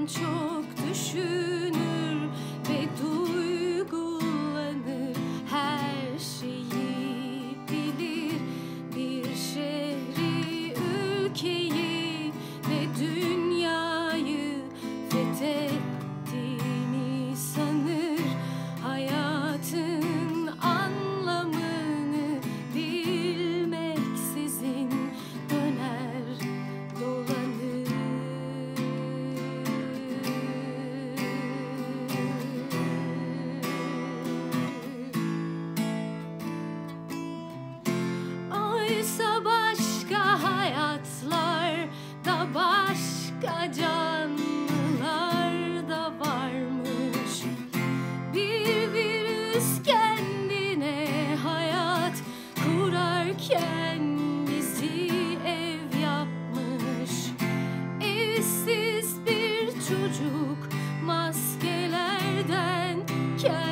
çok düşünür ve duygulanır, her şeyi bilir. Bir şehri, ülkeyi ve dünyayı fethettiğini sanır. Hayatın anlamını bilmeksizin döner dolanır. Oysa başka hayatlar da, başka canlılar da varmış. Bir virüs kendine hayat kurarken bizi ev yapmış. Evsiz bir çocuk maskelerden kendini